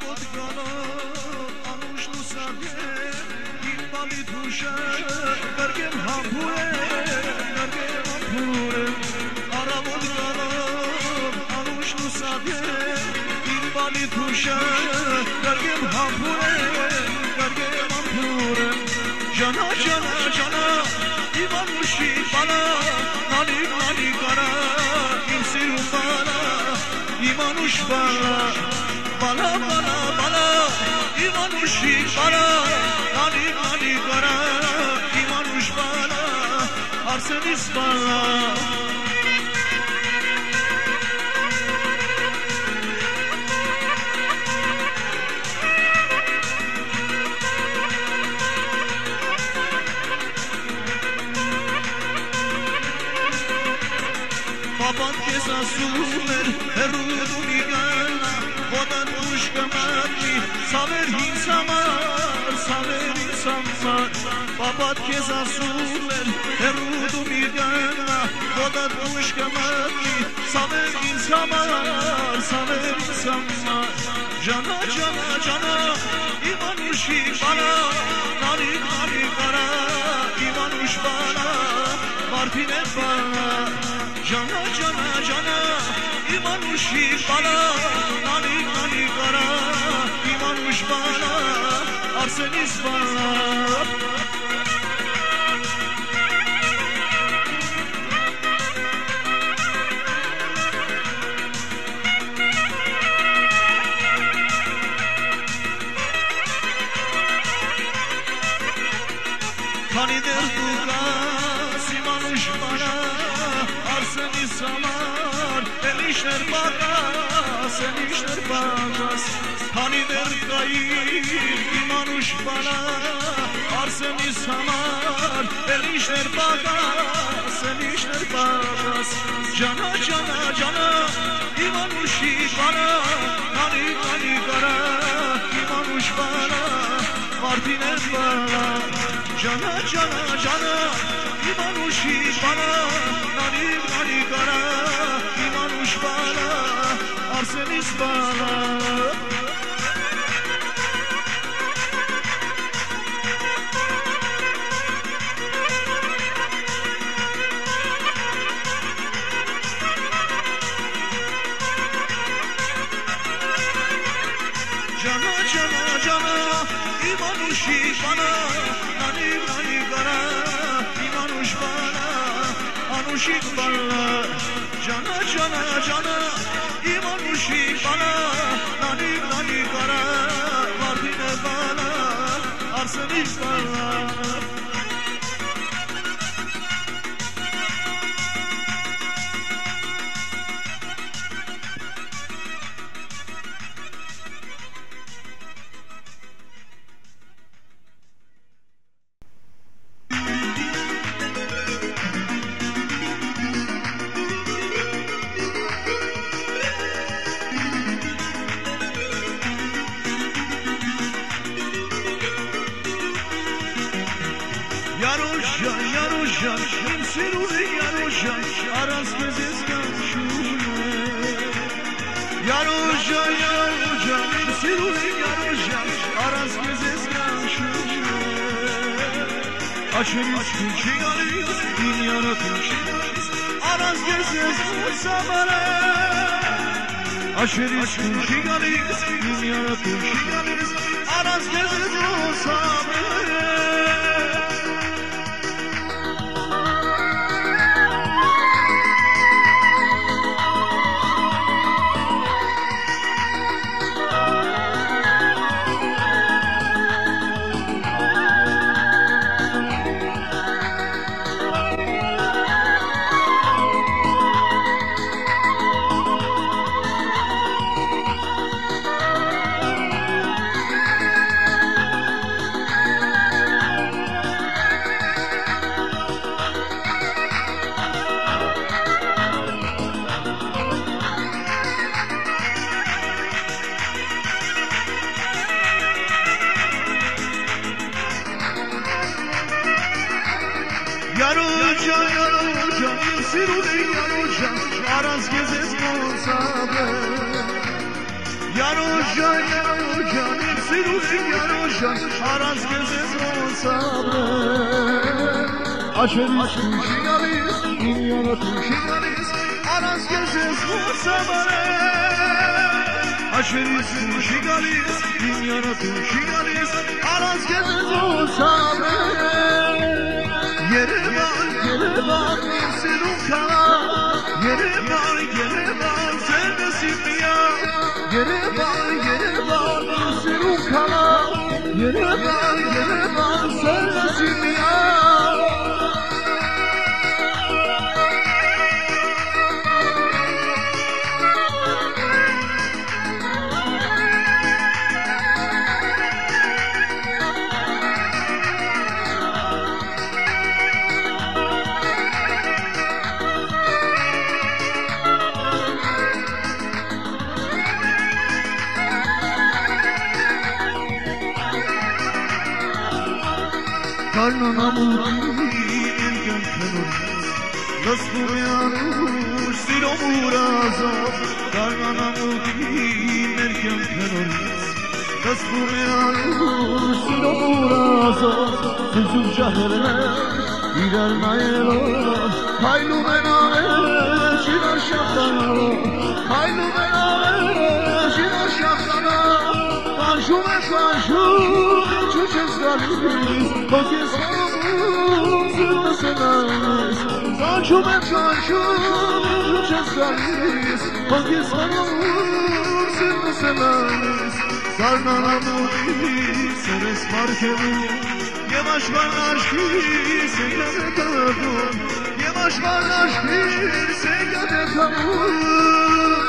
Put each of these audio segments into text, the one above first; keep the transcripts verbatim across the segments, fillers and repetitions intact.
Aramodgano, anushnu sabye, imbali tushe, gargem hampure, gargem hampure. Aramodgano, anushnu sabye, imbali tushe, gargem hampure, gargem hampure. Jana jana jana, imanushi bana, nani nani kara, imsiru bana, imanush bana. Bana bana bana imanushi bana nani nani kara imanush bana arsenis bana baban kesa sumer herudu migana Vodan pushkamati, saber hinsamar, saber hinsamar. Babat keza sumer, herudu migana. Vodan pushkamati, saber hinsamar, saber hinsamar. Jana jana jana, imanushi bana, nani nani kara, imanush bana, martine bana. Jana jana jana, imanushi bana, nani nani kara, imanush bana, arsenis bana. Hani derdukas, imanush bana, arsenis samar, elişler bagas, elişler bagas. Hani dergayir, imanush bana, arsenis samar, elişler bagas, elişler bagas. Cana cana cana, imanushi bana, nani nani kara, imanush bana, martines bana. Cana cana cana, imanushi bana, nani nani kara, imanush bana, arsenis bana. Cana cana cana, imanushi bana, nani nani kara, imanush bana, anushik bana. Cana cana cana, imanushi bana, nani nani kara, martine bana, arsenis bana. Yarojan, yarojan, imsirule yarojan, aras gezezgan şule. Yarojan, yarojan, imsirule yarojan, aras gezezgan şule. Aşeriz külçegalis, dünyana külçegalis, aras gezezgan sabare. Aşeriz külçegalis, dünyana külçegalis, aras gezezgan sabare. Yarojan, yarojan, imsirule yarojan, aras gezezgan sabare. Yarojan, yarojan, sirusi yarojan, aras gezes sabre. Aşeris kuşigalis, dünyana kuşigalis, aras gezes sabre. Aşeris kuşigalis, dünyana kuşigalis, aras gezes sabre. Yere var, yere var, sirukana, yere var, yere var, sevmesin ya. Yere var, yere var, sirukana, yere var, yere var, sevmesin ya. Karnına mutluyum kankanur, nasıl uyanır silomuraza. Karnına mutluyum kankanur, nasıl uyanır silomuraza. Sızım şehirle gider nayelo, haylu bename şinar şahtana, haylu bename şinar şahtana. Kanşume kanşum çuçes galis, bakes kanşum zırnasınayız. Kanşume kanşum çuçes galis, bakes kanşum zırnasınayız. Sarnana mulis, seres markevu, yemaş var aşkı, seygade kanadun. Yemaş var aşkı, seygade kanadun.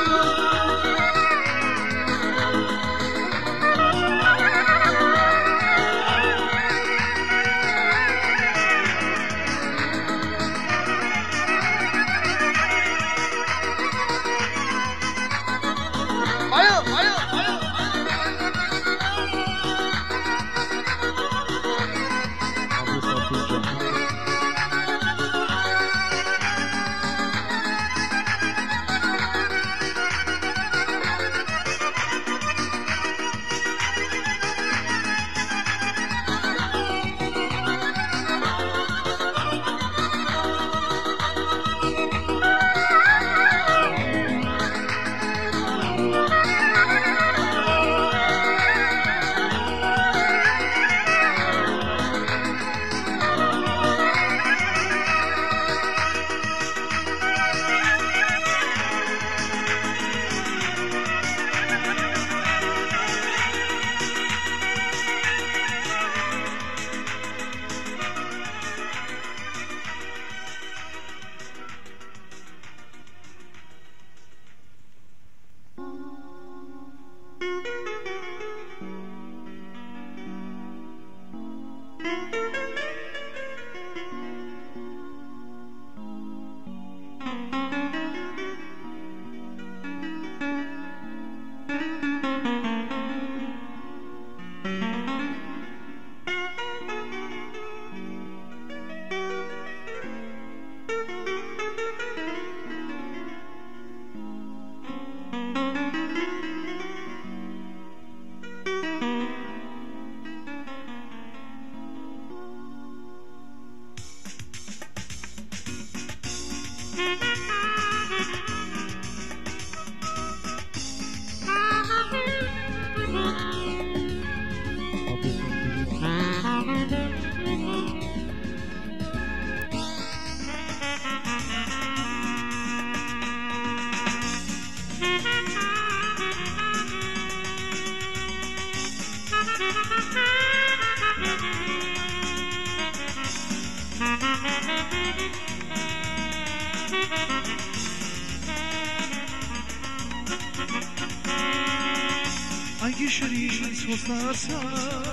Şeris hostarsa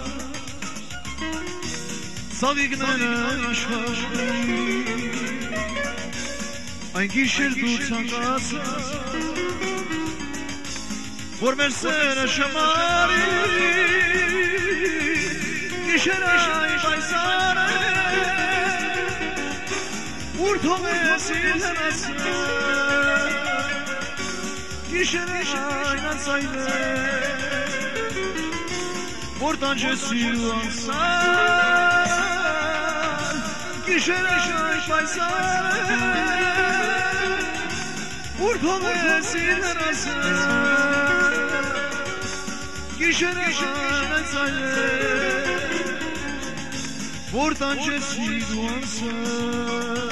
Savignena işvaşmayı Ay gişir dutsangasa Vormersene şamari Gişer ay baysana Urtome silhenasa Gişere aynen saydı Oradan cesur olsan Gişere aynen faysal Oradan esirler asın Gişere aynen saydı Oradan cesur olsan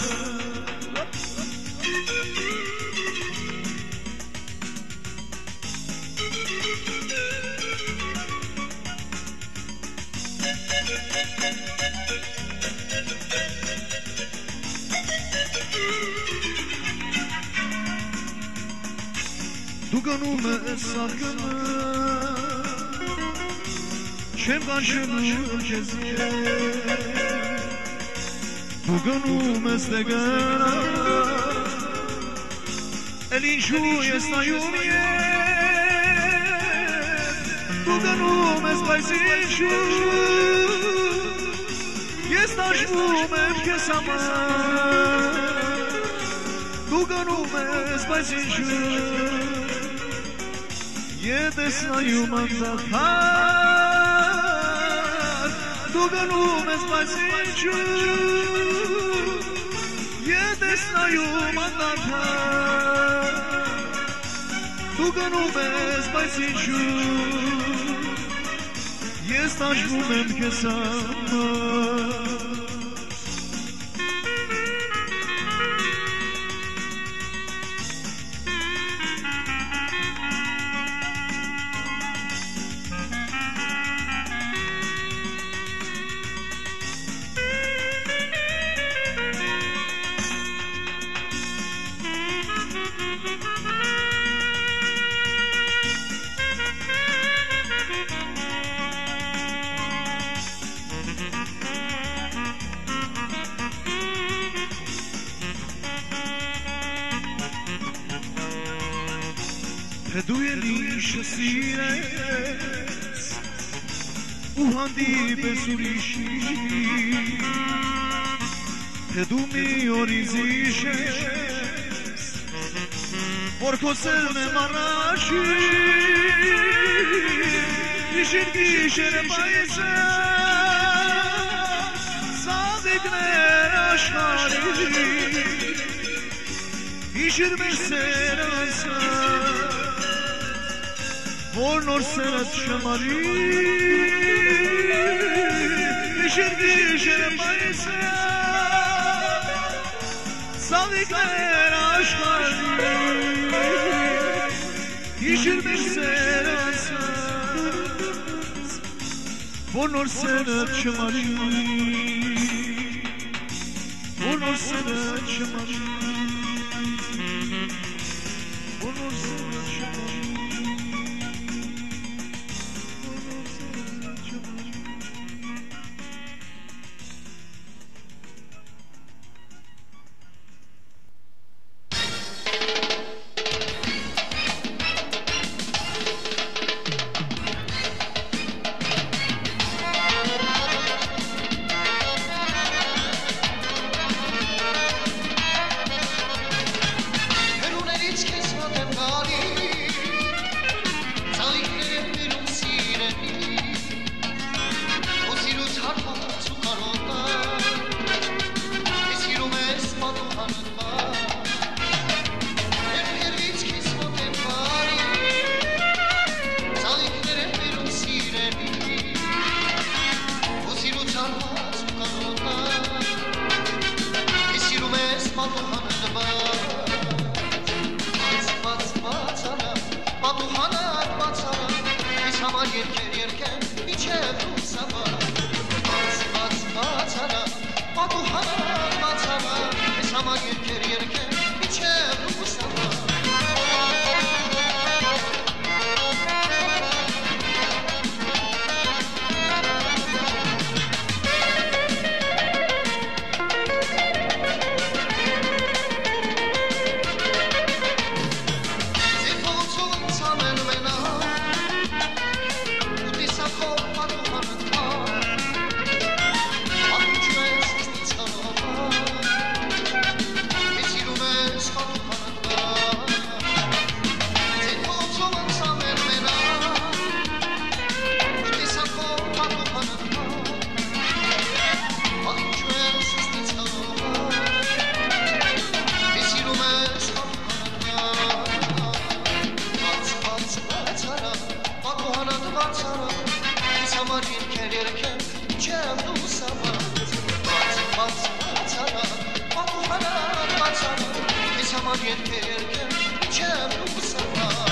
Duganum sakını Çem kanşını keziye Duganum estegana Elin şu yestayumiye Duganum espaysin şu Yestaşmum efkesama Duganum espaysin şu Jedesnaju mandatar Duganum espasiću Jedesnaju mandatar Duganum espasiću Jestažu memke sama Preduje liše sirec Uhandi besuriši Predu mi orizišes Porko selne maraši Išin gişere paysa Sadikler aşkari İşirmiş serasa Vornor senet şamari İşir gişere paysa Savikler aşkari İşirmiş serasa Vornor senet şamari Vornor senet şamari Vornor senet şamari Got Esaman yerken yerken içem bu sabah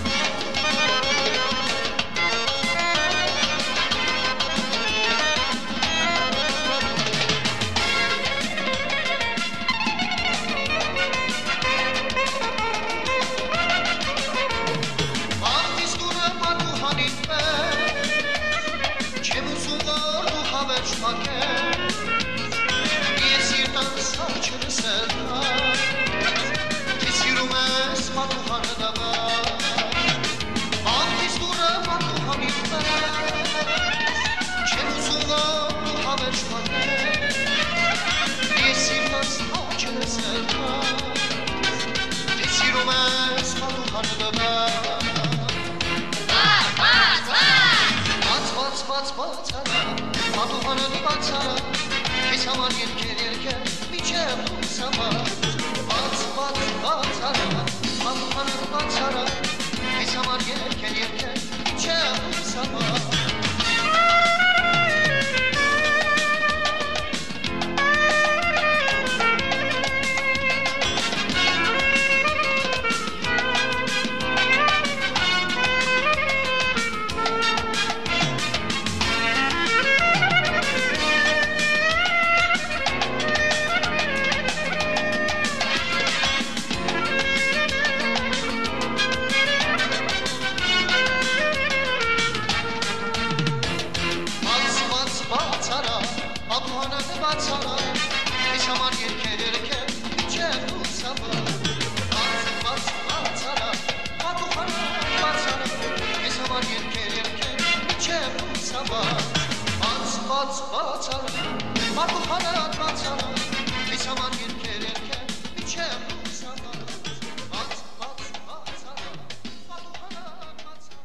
Esaman yerken yerken içem bu sabah Bat bat batara Batmanın batara Esaman yerken yerken içem bu sabah Esaman yerken yerken içem bu sabah Bat bat batara Batuhan'a batara Esaman yerken yerken içem bu sabah Bat bat batara Batuhan'a batara Esaman yerken yerken içem bu sabah Bat bat batara Batuhan'a batara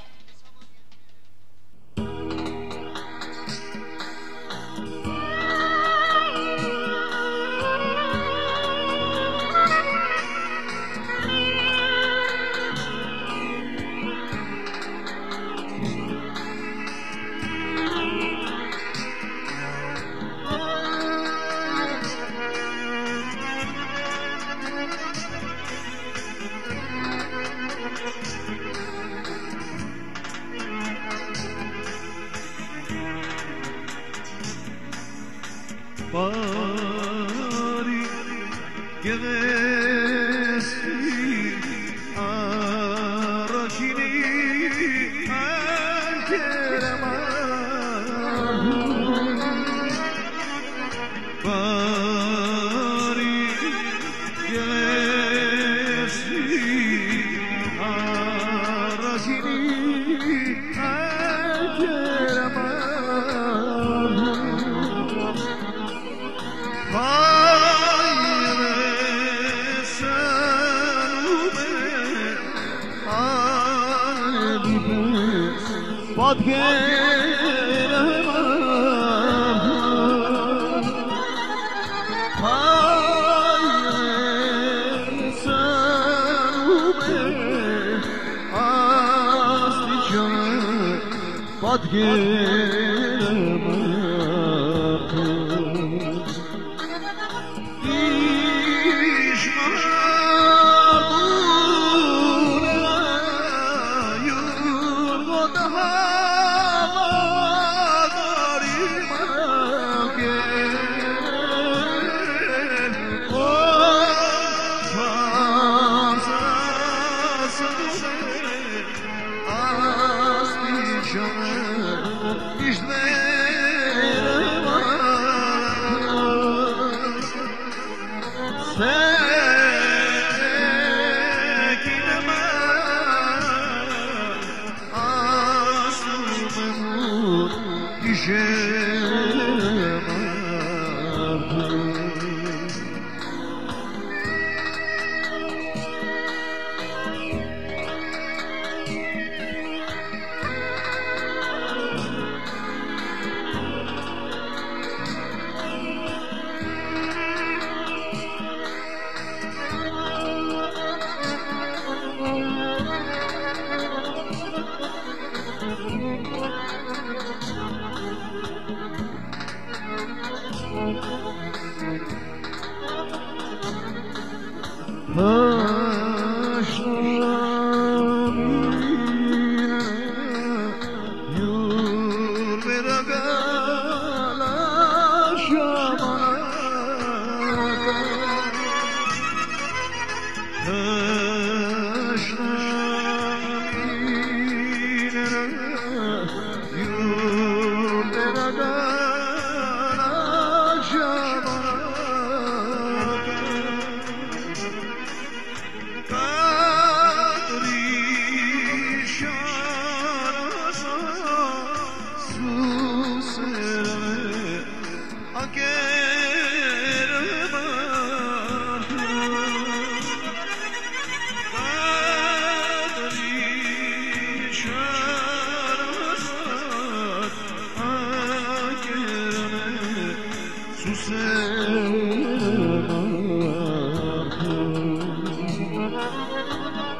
Bari gelesi araşini ankeremam Bari gelesi araşini ankeremam Bad gelemem Hayır senime Asli canım Bad gelemem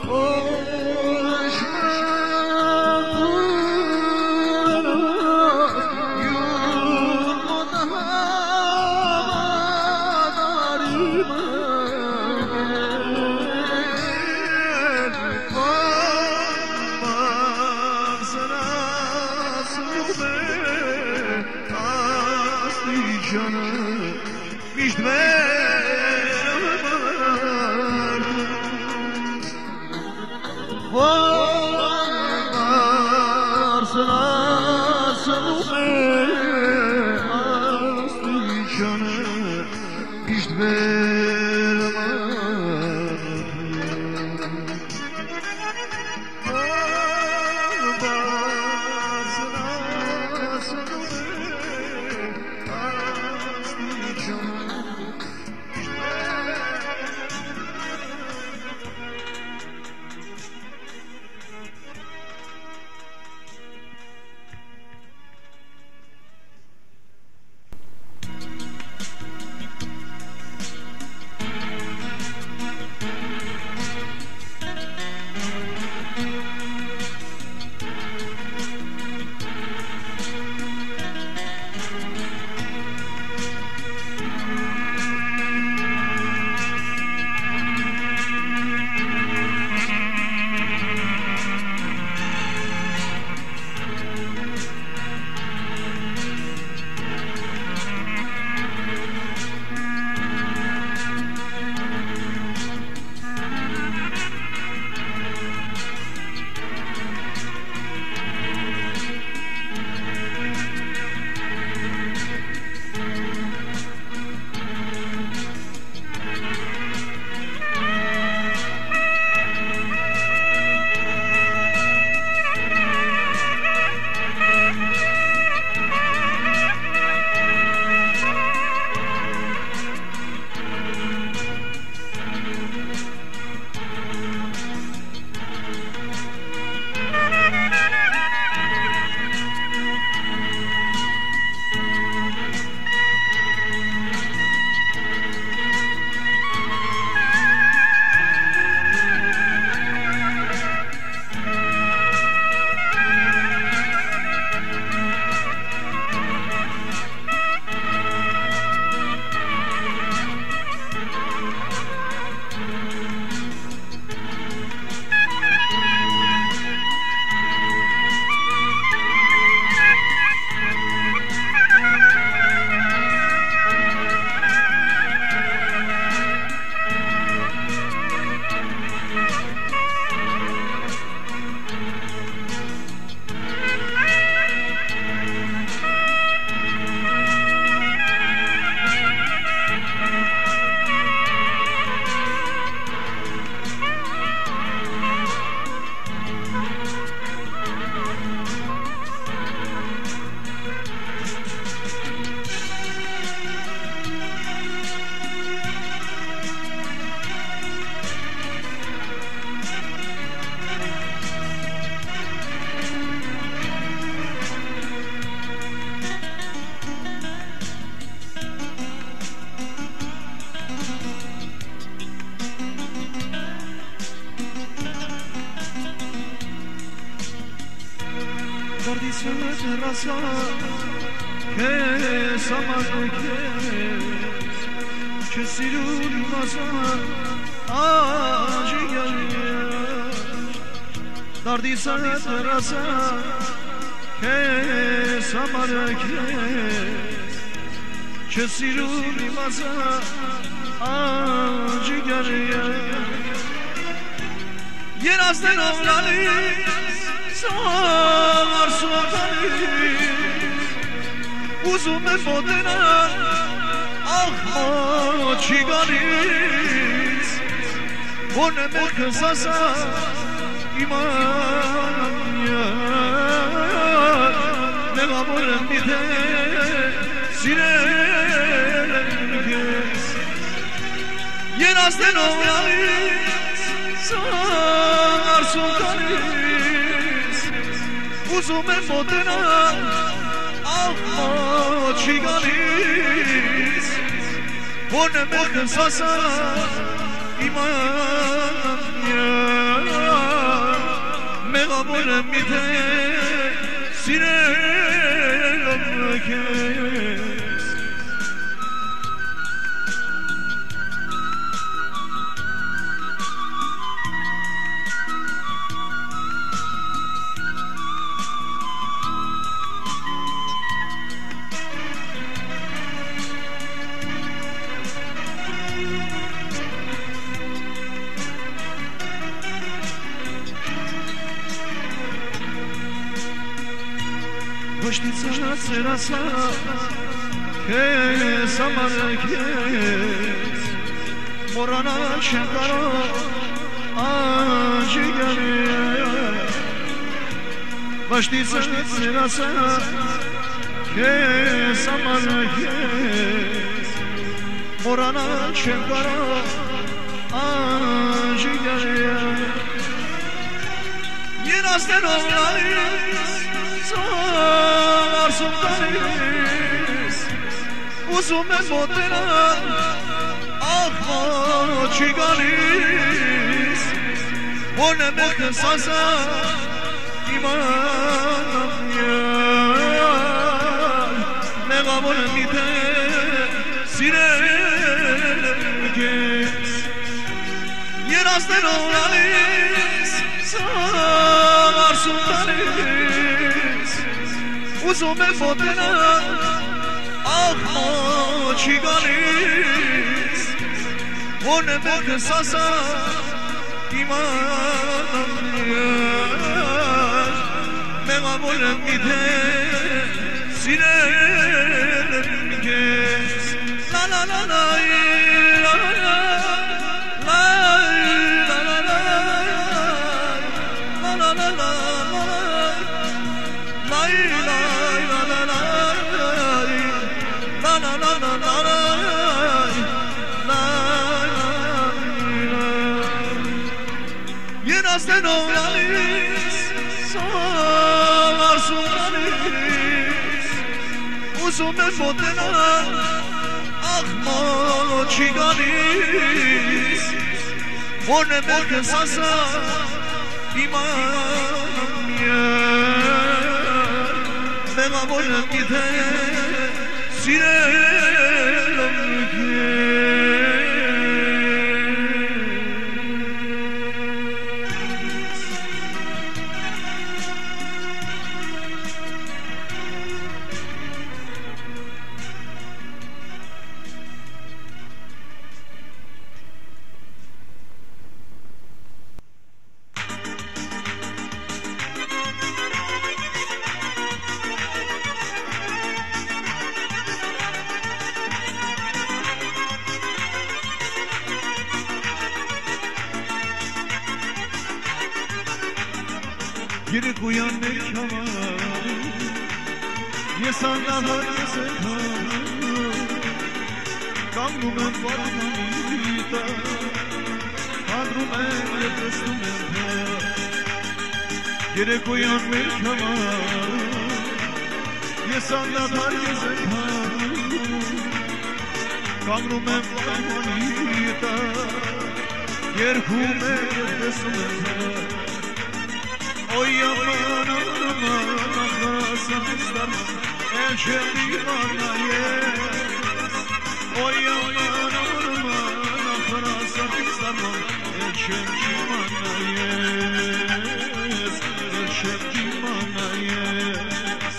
terraza che samadı kes kesilur masa acı gelir dardisa terraza che samadı kes kesilur masa acı gelir yer azden oğlanı Sağlar sultanı Uzume bodena Ahma çiganiz Oneme kızasa İman yar Ne gamırın bite Sinerkes Yer azden oğlanız Sağlar sultanı Uzume bodena Ahma çiganiz Oneme kızasa İman yar قبول میده سیرم کس Boşnica sırasa kes amar kes Morana şenkara acı gelir Boşnica sırasa kes amar kes Morana şenkara acı gelir Yenazden olayız Sağlar sultanız Uzun ben botena Akma çiganiz Borne bekle sasa İmanam yar Ne kabul mide Sirelim kes Yerazden oğlanız Sağlar sultanız Uzun ben botena Akma çiganiz Borne bekle sasa İmanam yar Ne kabul mide Sirelim kes La la la la la la la la la la la la la Yenazden oğlanız Sağlar sultanız Uzun ben botena Akma çiganiz Borne belke sasa İmanam yar Ben kabulüm gide Sirelim Geri koyan mekama Yesandan herkese kan Kangumen varmanita Kadrumen yetestumenta Geri koyan mekama Yesandan herkese kan Kangumen varmanita Yerkumen yetestumenta Oy aman aman aman isterman Elçevi bana yes Oy aman aman aman isterman Elçevi bana yes Elçevi bana yes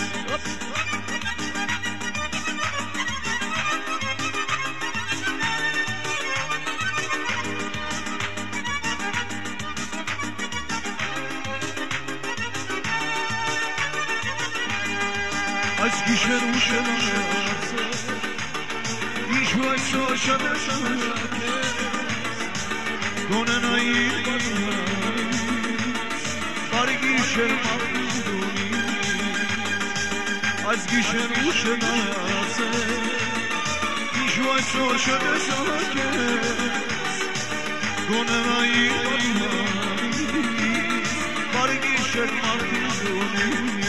Az gişer uşanarsa İş vaysa şadarsa Donen ayı bana Var gişer mağduni Az gişer uşanarsa İş vaysa şadarsa Donen ayı bana Var gişer mağduni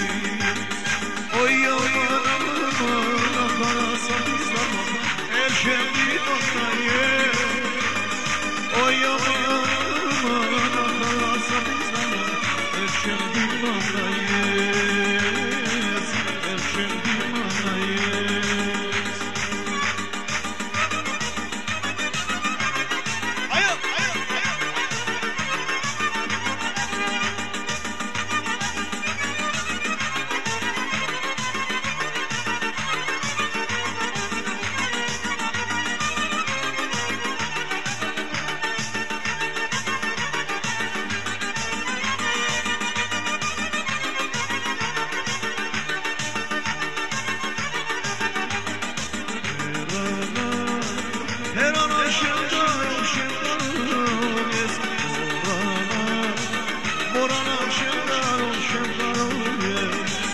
Oy aman aman akarasa zaman Elçevi bana yes Oy aman aman akarasa zaman Elçevi شمدارویه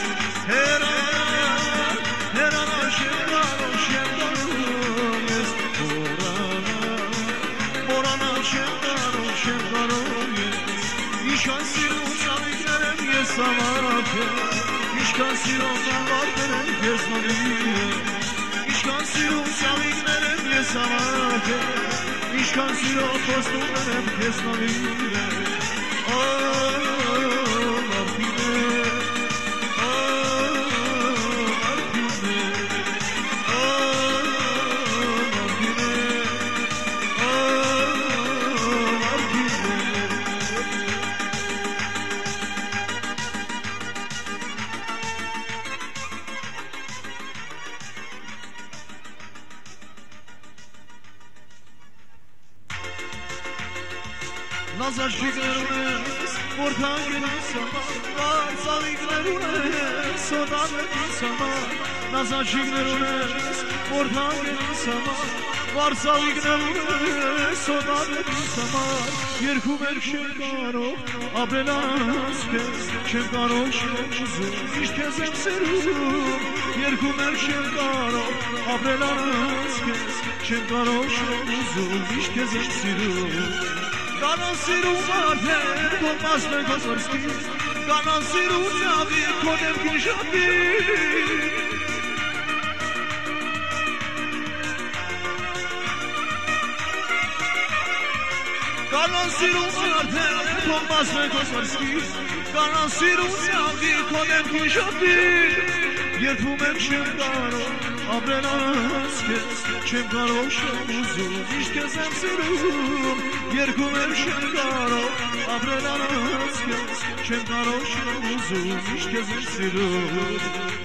هران هران شمدارو شمدارویه بورانا بورانا شمدارو شمدارویه ایشان سیرو سامیگرم یه سماکه ایشان سیرو سمارگرم یه سمالیه ایشان سیرو سامیگرم یه سماکه ایشان سیرو پستونرم یه سمالیه Nazar şigarımız ortağı sama Varsa iklerimiz sodalı sama Nazar şigarımız ortağı sama Varsa iklerimiz sodalı sama Yerkum el şekaro abelas kes Şekaro şekşuzu işkezem serum Yerkum el şekaro abelas kes Şekaro şekşuzu işkezem serum Kanan siru marte, Tomas me Gozorski Kanan siru javi, konem kishavi Kanan siru marte, Tomas me Gozorski Kanan siru javi, konem kishavi Yertumem shemdaro, abrelas kes Shemdaro shamuzu, ishkezem sirum Yerkumem shemdaro, abrelas kes Shemdaro shamuzu, ishkezem sirum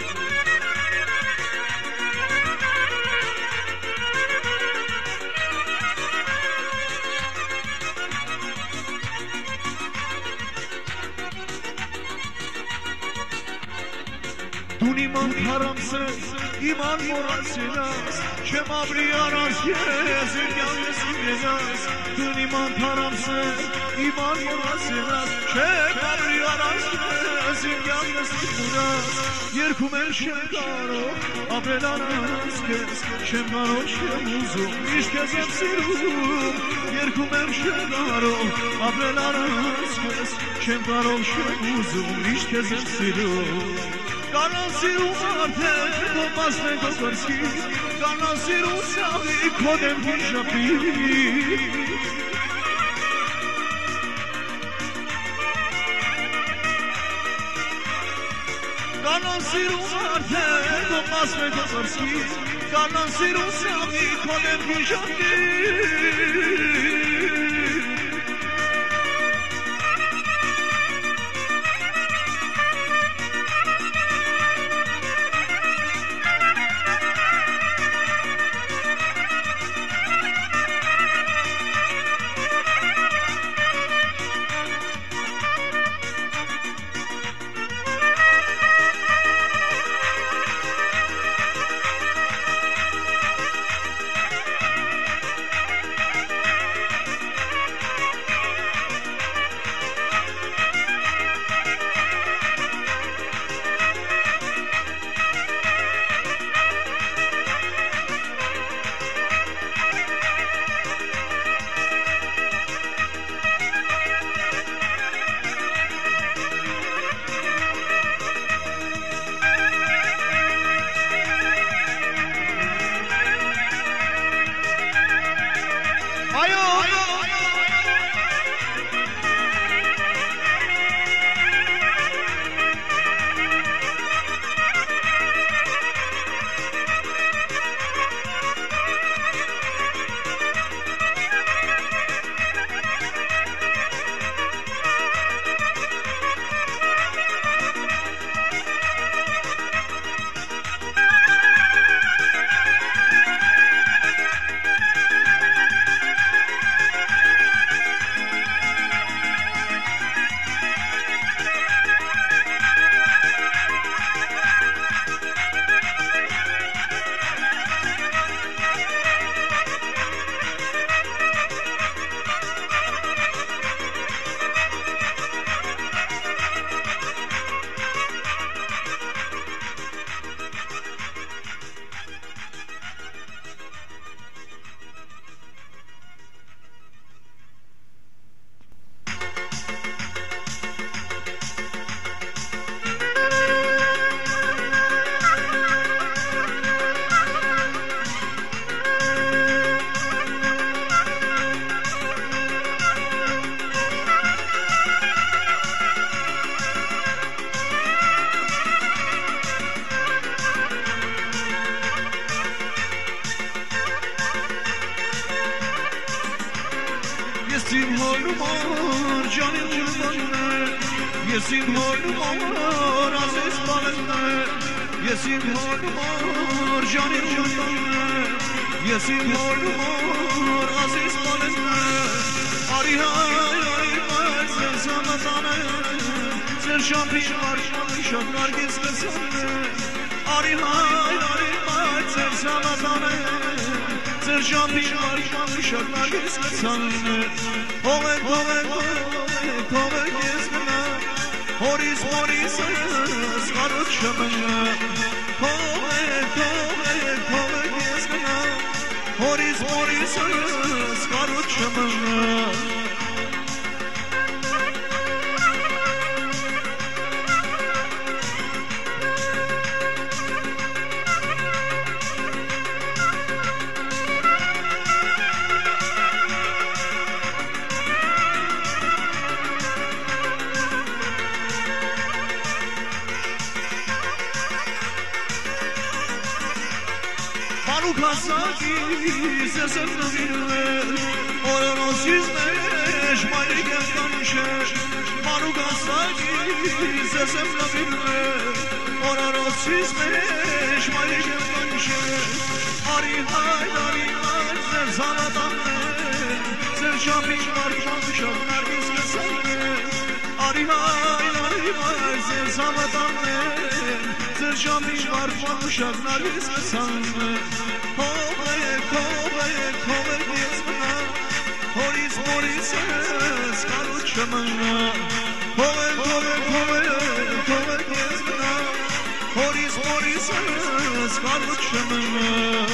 Dun iman haramsız, iman moralsinas Çem abriyanas gezin yalnızım gezas Dun iman haramsız, iman moralsinas Çem abriyanas gezin yalnızım gezas Yerkum el şemdaro, abelanas kez Şemdaro şemuzum, işkezem sirum Yerkum el şemdaro, abelanas kez Şemdaro şemuzum, işkezem sirum Kanan siru marte, Tomas me Gozorski Kanan siru savi, konem kishavi Kanan siru marte, Tomas me Gozorski Kanan siru savi, konem kishavi Ես իմ հոր ազես բանն է Ես իմ հոր ժանի ժանն է Ես իմ հոր ազես բանն է Արի հայ, արի հայ, ձեր զամատան է Ձեր շամպի շարշան շատ նարգես կսան է Արի հայ, արի հայ, ձեր զամատան է Ձեր շամպի շարշան շատ նարգես կսան է Հողեք, հողեք, հողեք, հողեք ես մնա Հորիս, հորիս, սկարոտ շմնա Հողեք, հողեք, հողեք ես մնա Հորիս, հորիս, սկարոտ շմնա Maruk Hasakiz esem navirler Oranosuz neş mayrik efkanşer Maruk Hasakiz esem navirler Oranosuz neş mayrik efkanşer Ari hay, ari hay, zer zanadan ner Zer şamik var, şamşak nergiz keser ner Ari hay, ari hay, zer zanadan ner Zer şamik var, şamşak nergiz keser ner Hovek, hovek, hovek yes mına Horis, horis, skarut şamana Hovek, hovek, hovek, hovek yes mına Horis, horis, skarut şamana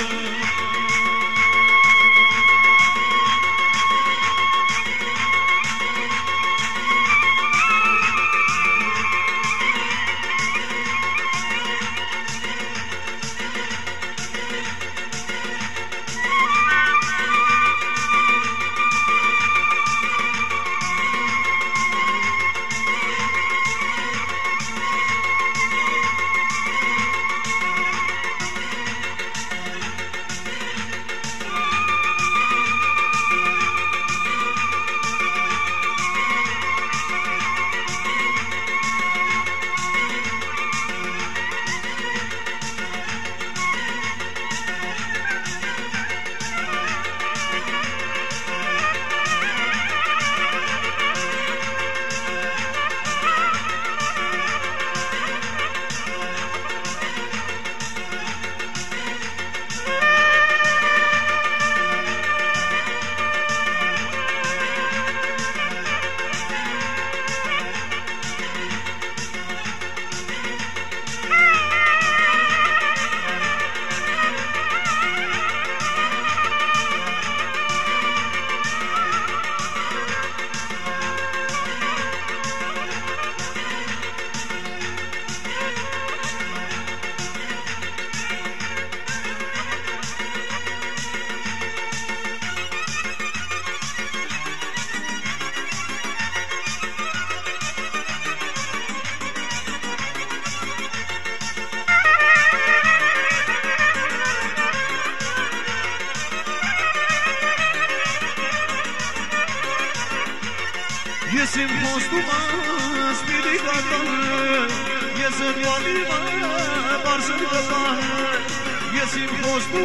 Ես իմ խոստումս պիտի կատարեմ, ես իմ ալիմը բարսն կպահեմ, ես իմ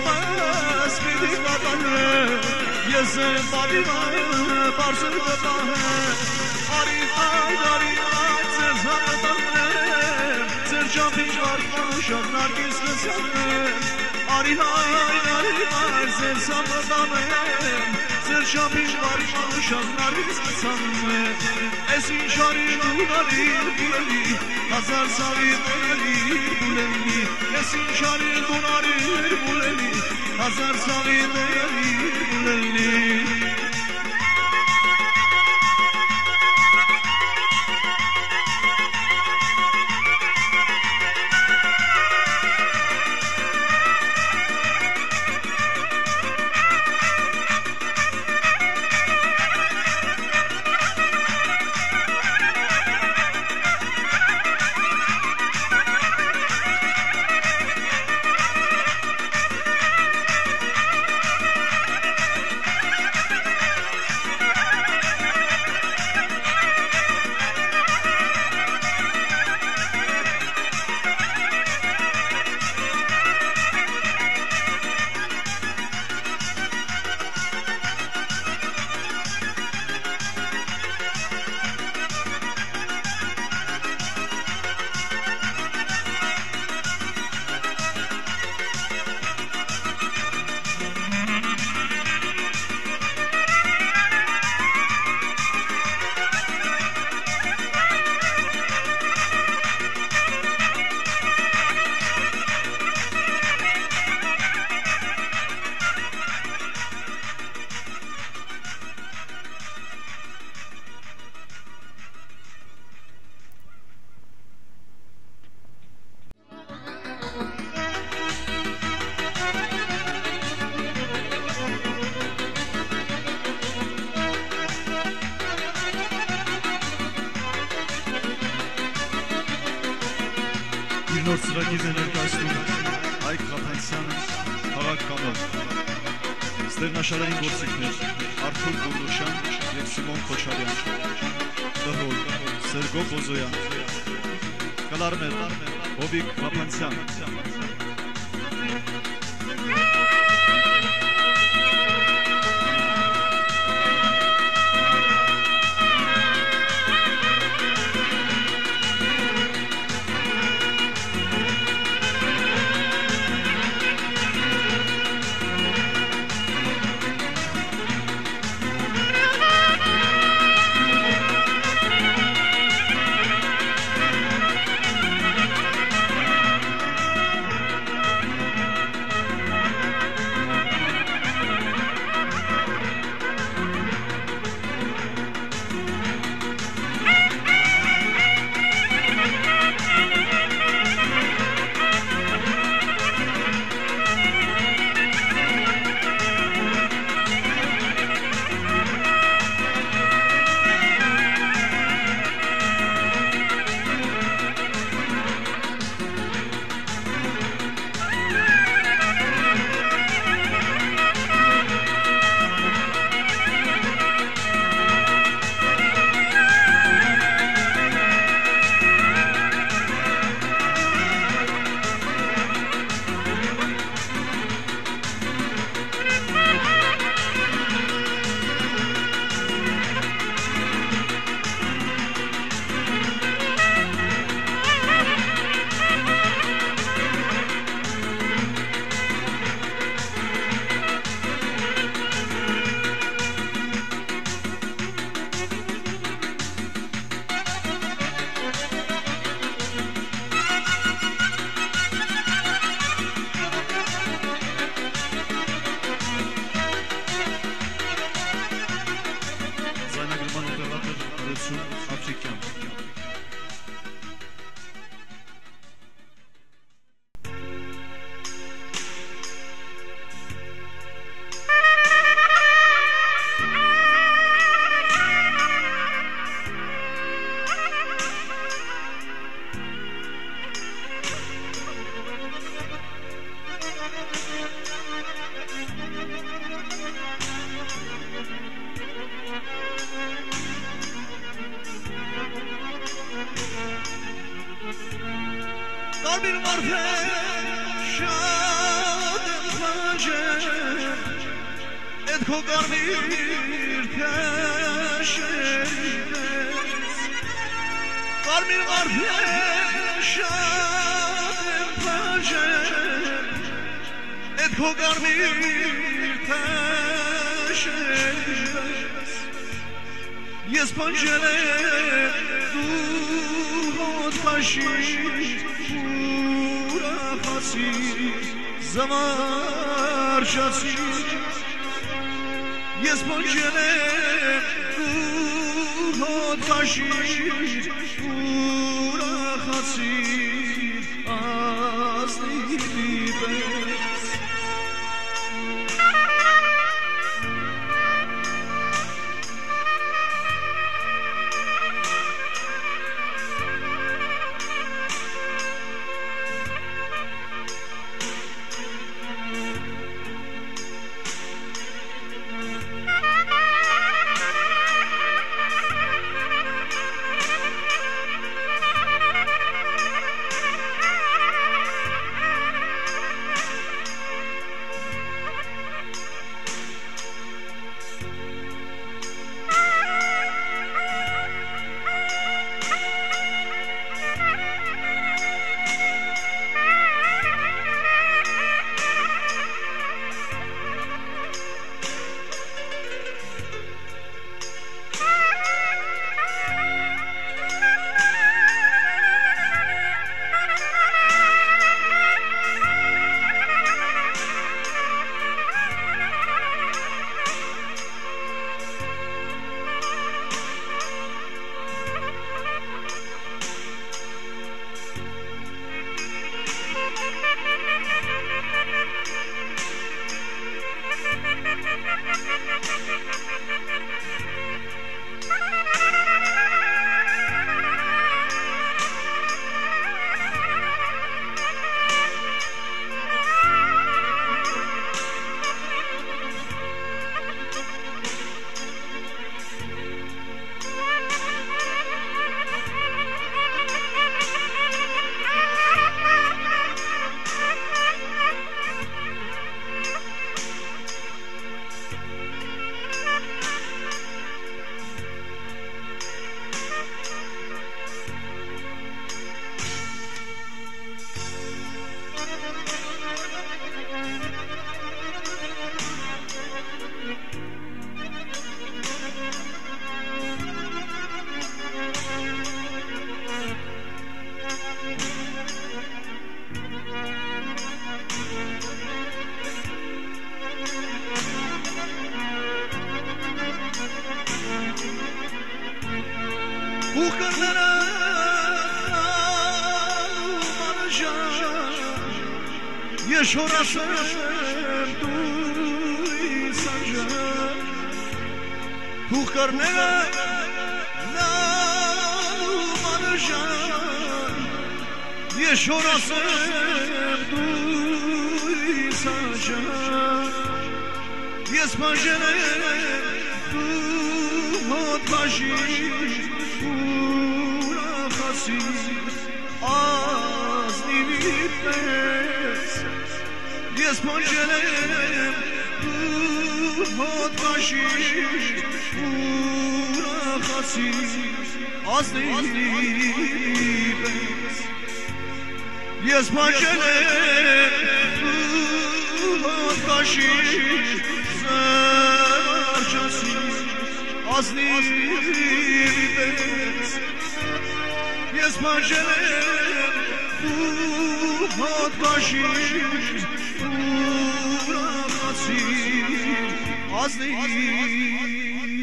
խոստումս պիտի կատարեմ, ես իմ ալիմը բարսն կպահեմ, արի հայ, արի հայ, ձեզ համտանեմ, ձեր ճամփին շարժան շատ նարգես կսանեմ, արի հայ, արի հայ, ձեզ համտանեմ, Ձեր շամին վարշան շաննարից կցանում Ես ինչ արիր դունարիր բուլելի Հազար սարի դերալիր բուլելի Ես ինչ արիր դունարիր բուլելի Հազար սարի դերալիր բուլելի նոր ծրագիր է ներկայացնում Հայկ Խափանցյանը քաղաք Կամոտ ստեղնաշարային գործիքներ Արթուր Գունդուշյան և Սիմոն Քոչարյան Դհոլ Սերգո Բոզոյան Կլարմեր Հովիկ Խափանցյան Ես պանջել դու հոտ պաշիր ուրախացիր զամարշացիր Ես պանջել դու հոտ պաշիր ուրախացիր ազնիվի պես یه شورسم دوی سنجم کوخ کرنه نه منشم یه شورسم دوی سنجم یه سپنجنه دو هات باشی پورا خاصی از نیمید بس یه سپنجنه دو هات باشی پورا خاصی از نیمید بس یه سپنجنه دو هات باشی زرچسی از نیبت یه سپنجره تو هات باشی پورا خاصی از نیبت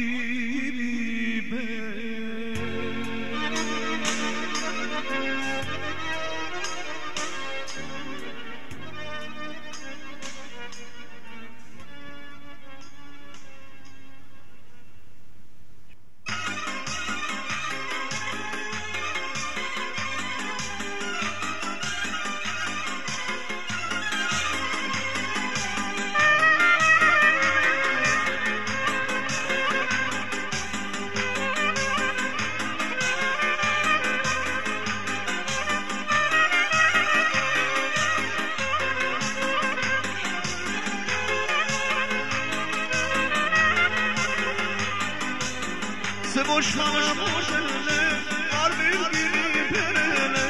Se boşana boşana harbi gibi perele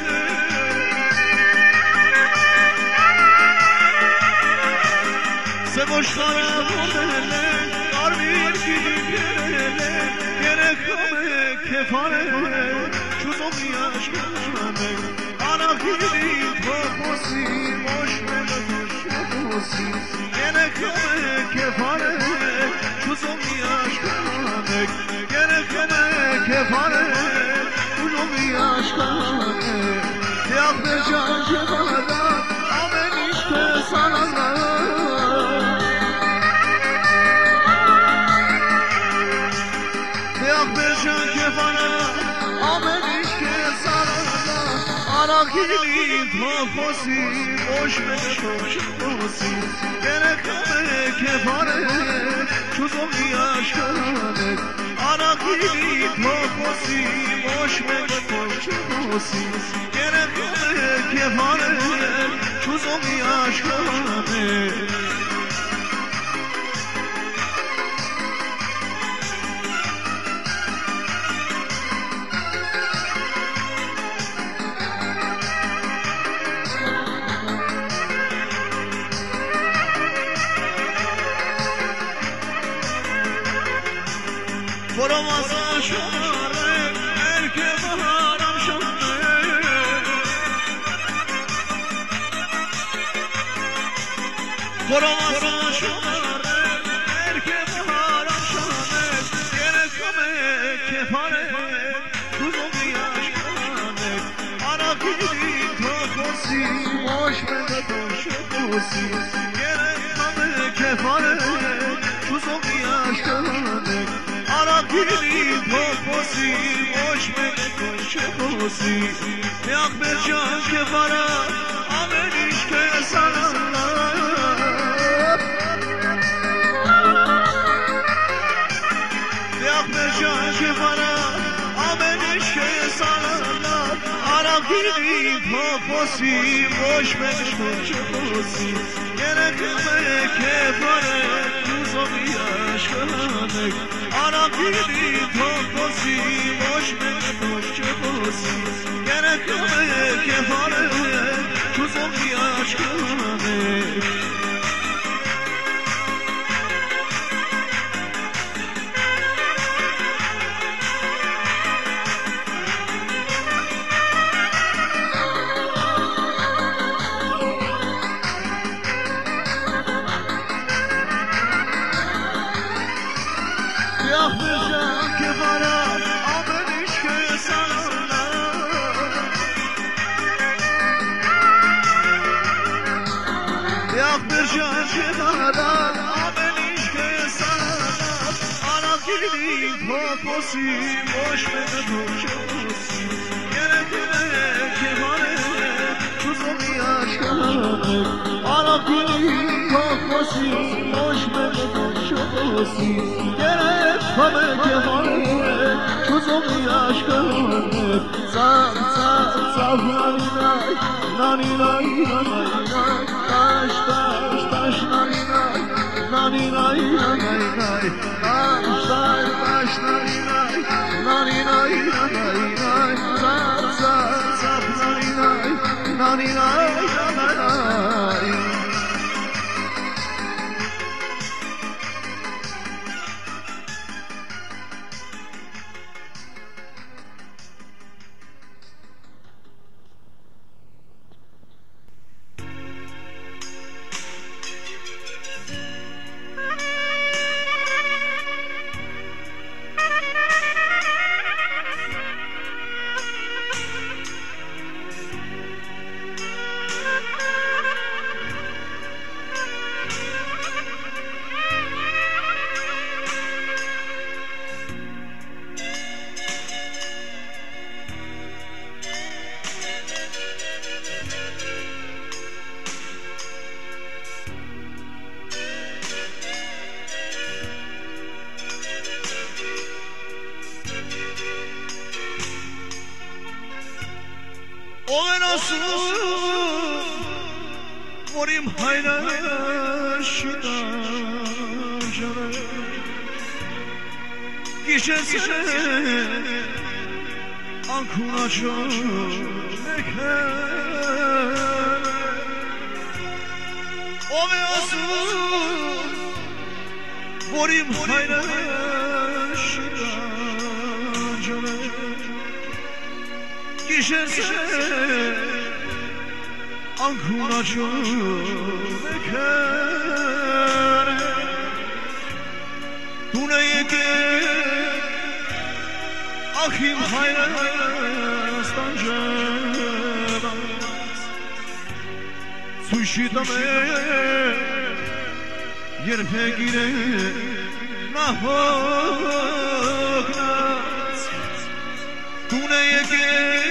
Se boşana boşana harbi gibi perele Gerek kame kefare çuzum yaşkame Ana gibi toposi boş mele toposi Gerek kame kefare çuzum yaşkame کفاره اونو بیاشکانه دیاب جان جوانا آمنیش پسانا دیاب جان کفاره آمنیش پسانا آراکیلی تو خوزی boş meşkoş خوزی گرکمه کفاره چوزم بیاشکانه آراکیلی تو خوزی boş meşkoş خوزی گرکمه کفاره چوزم بیاشکانه Buramazsa şare, erke baharam şare Buramazsa şare, erke baharam şare Gerekame kefare, kuzum yaşkane Arakili tokosi, boş mede toşkosi Gerekame kefare, kuzum yaşkane Arakili toposi, boş mele koşkosi Yak bir can kefara, ameliş kesanla Yak bir can kefara, ameliş kesanla Arakili toposi, boş mele koşkosi Gerekme kefare, kuzum yaşkane Arakili tokosi, boş mele koşkosi Gerekme kefare, kuzum yaşkane برجان کنارم آمنیش که سرم آناکیدی پاپوسی باش بدو چوسی گرگه که مانه تو زمی عشقانه آناکیدی پاپوسی باش بدو چوسی گرگه که مانه تو زمی عشقانه زم زم زم نانی نانی نانی نانی taş taş taş nani nay nani nay nani nay taş taş taş nani nay nani nay nani nay zap zap zap nani nay nani nay nani nay Morim hayra şida jare Gişese ankuna çok meker O ve asıl Morim hayra şida jare Gişese ankuna çok meker Tuneye ke ahim hayrastan cevaz Suşidame yerpe gire nahok naz Tuneye ke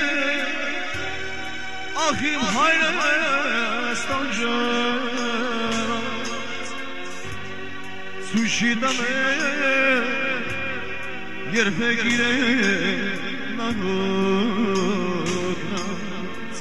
ahim hayrastan cevaz Suşidame yerpe gire nahok naz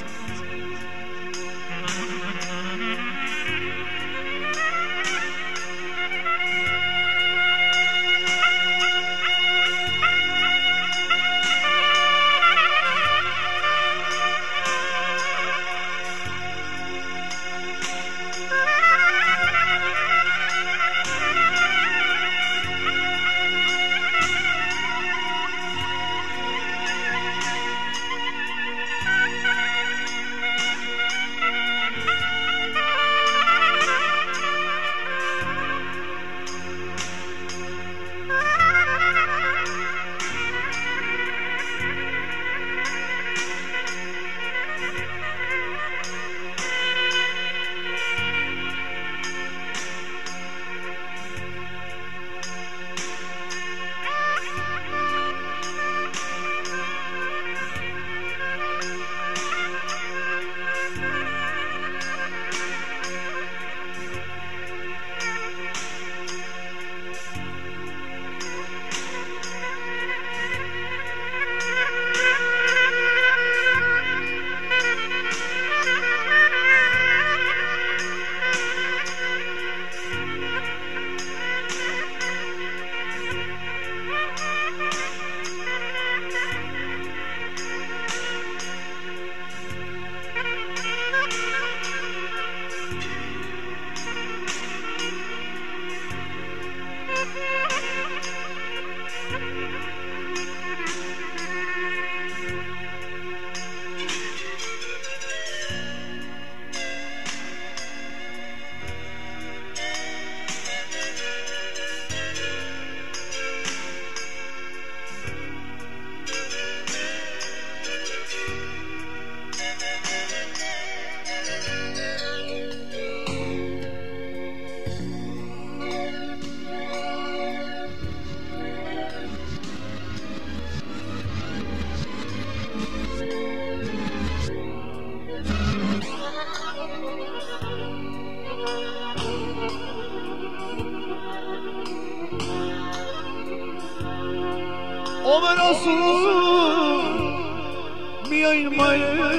عمر رسول میای مای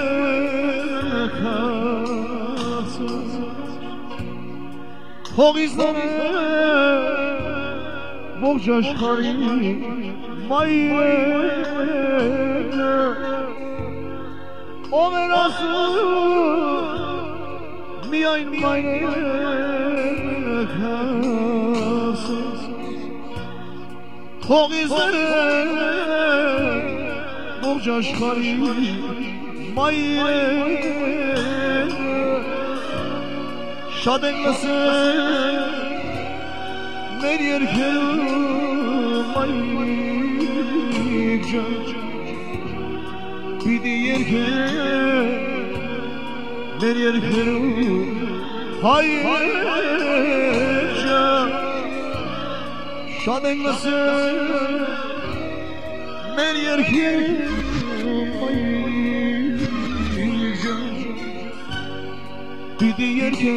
خوگیز داره بغجاش خاری مای عمر رسول میای مای خوگیز داره بغجاش خاری مای شادن لسه مریر کرو مای جان بیدیر که مریر کرو های جان شادن لسه مریر کرو مای جان بیدیر که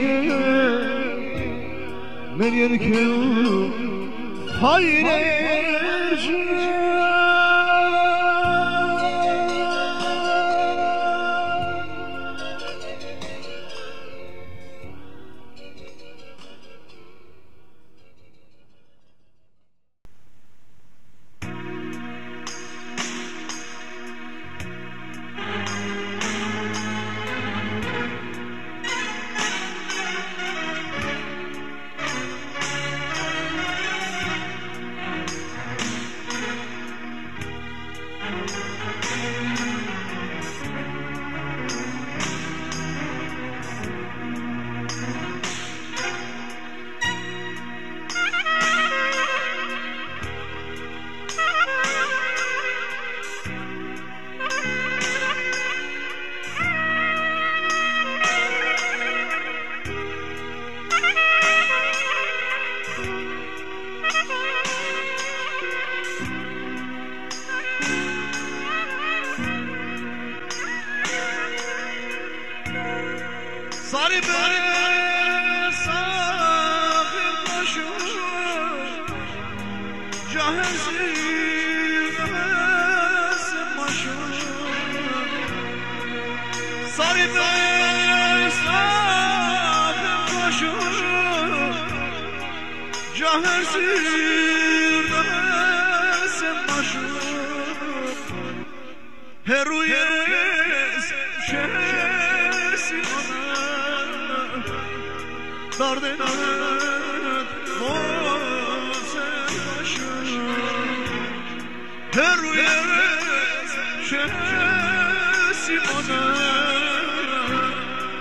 مریر کرو های جان ساری بره ساقی باشو جهازی نمس ماشو ساری بره ساقی باشو جهازی نمس ماشو هروی دردنت موزه باشم هر روی شمسی مانم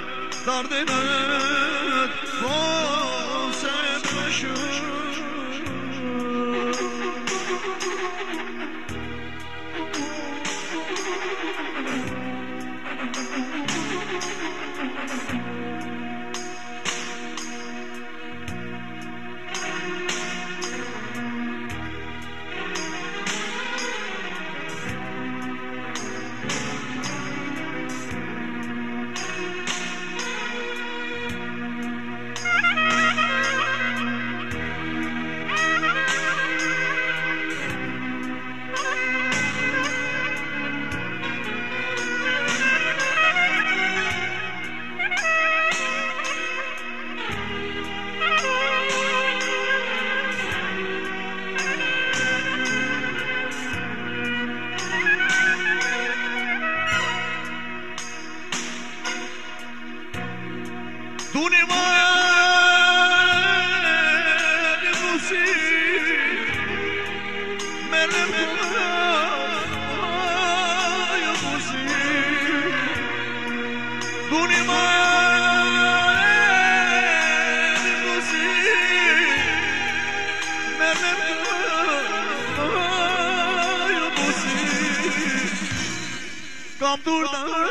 دردنت موزه باشم دونی ما نبوسی ملم یا بوسی دونی ما نبوسی ملم یا بوسی کام دور دور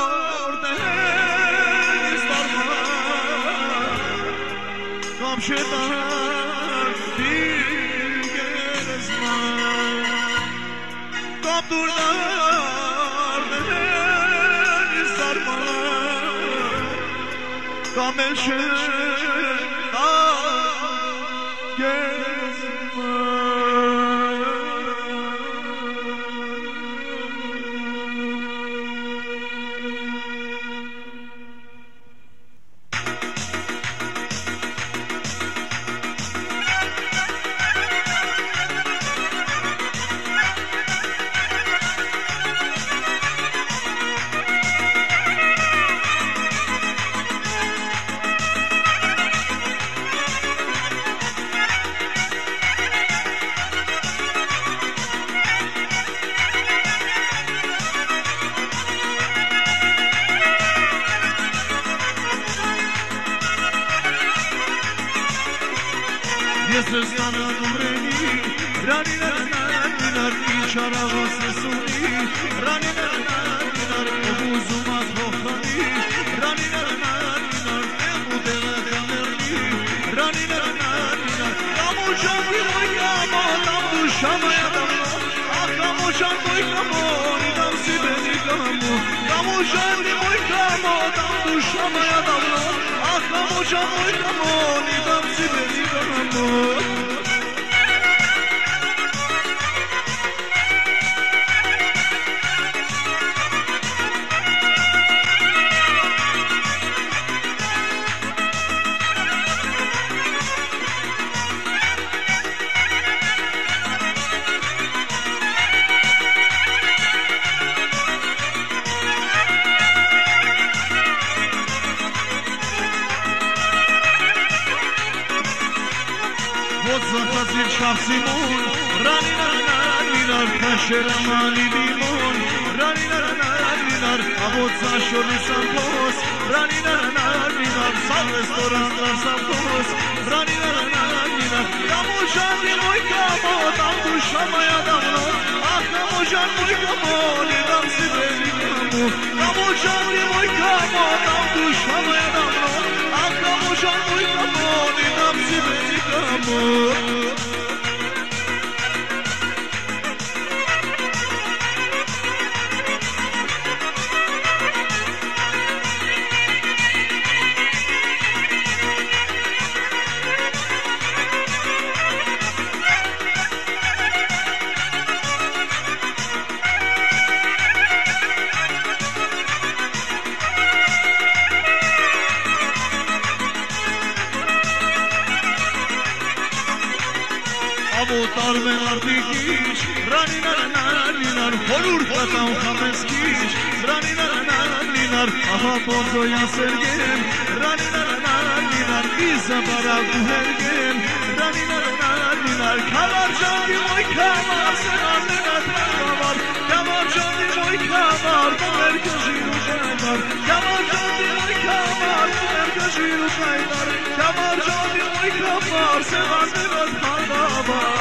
شدن دیگه از من کام دور دردن سرمان کامل شد دیگه از من سستان نورنی رانی رانی رانی چرا واسسونی رانی رانی رانی بوزومات خوخانی رانی رانی رانی بوده دمرنی رانی رانی رانی داموشان بیوی کاما داموشان یادم داموشان بیوی کاما نیدم سی بی کامو داموشان بیوی کاما داموشان یادم داموشان بیوی کاما نیدم سی بی کامو زخزیر شخصیمون رانی رانی نار کشر مالی بیمون رانی رانی نار عبود زاشوری سمپوس رانی رانی نار سال رستوران در سمپوس رانی رانی نار داموشان دی موی کامو داموشان یادم رو آخ داموشان موی کامو نیدم سی بی کامو داموشان دی موی کامو داموشان یادم رو آخ داموشان موی کامو نیدم سی بی کامو Avutar men ardikiş, rani naninar, holur katam kameskiş, rani naninar, aha bozo ya sergem, rani naninar, bize bara guhergem, rani naninar, kamar canı moy kamar, sen annenar kamar, kamar canı moy kamar, bu herkesi uçaylar, kamar canı moy kamar, bu herkesi uçaylar, kamar canı moy kamar, sen annenar kamar.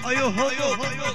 هایو هایو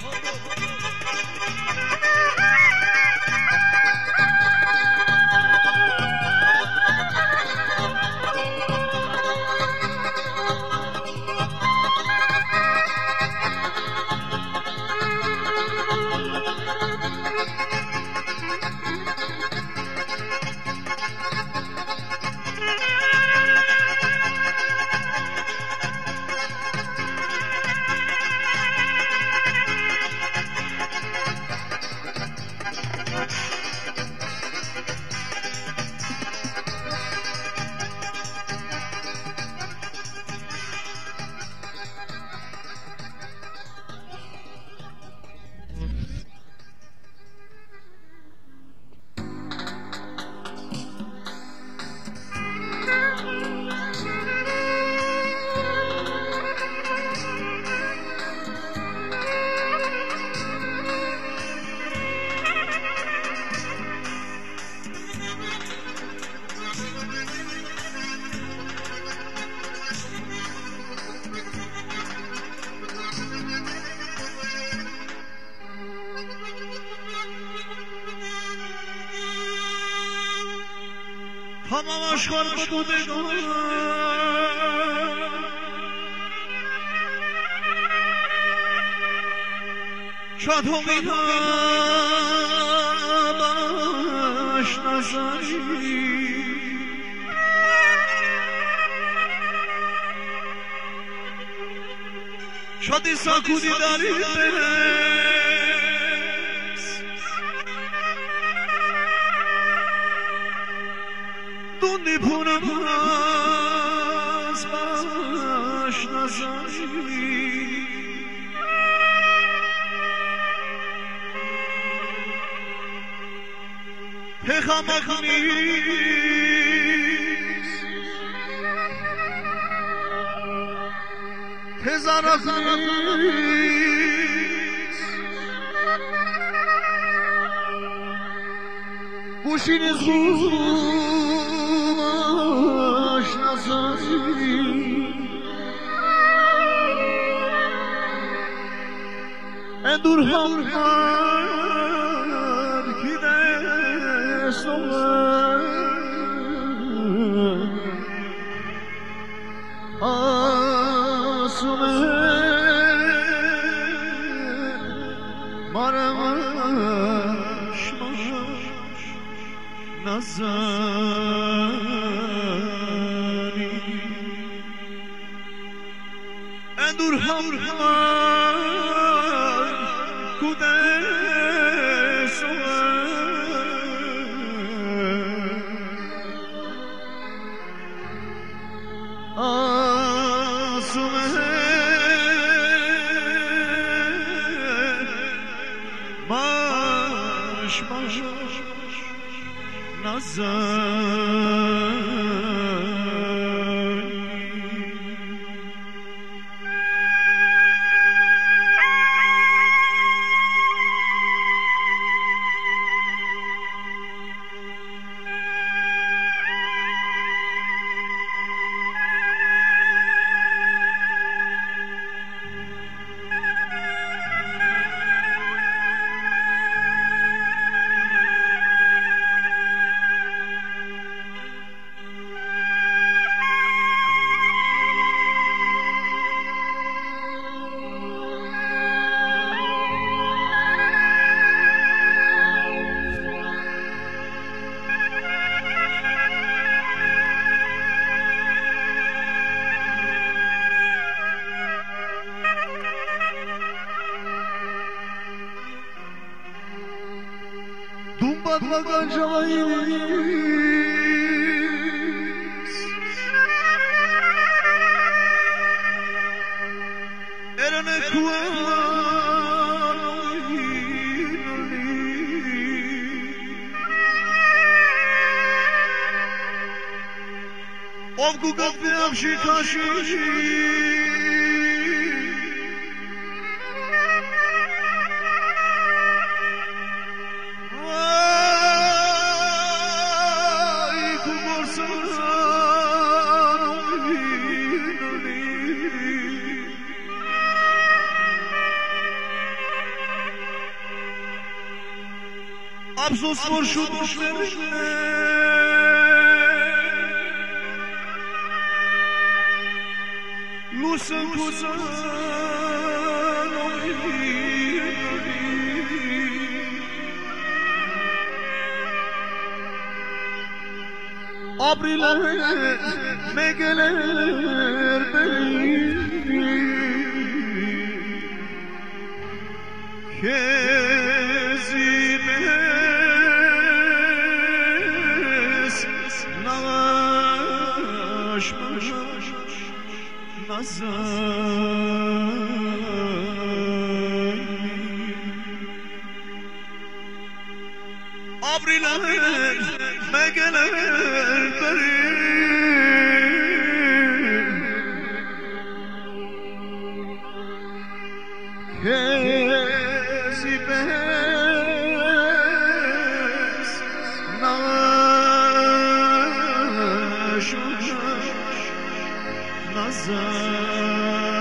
تمام اشکار بودگان شاد امید باش نزاری شادی ساکونی داری دوندی پونم از باش نزاری پیخامک نیست پزرک نیست گوشی نیست خوبش نزاری اندور هم هر کی آسومه مرمش نزاری اندور هم کوده Bakmadan cahiliz Erene kuan Ovgu gaffe akşi taşı افسوس فرشود مشترینه لوسن کزن Abril me gelir kezibes naşmış nazay Abril me gelir kezibes naşmış nazay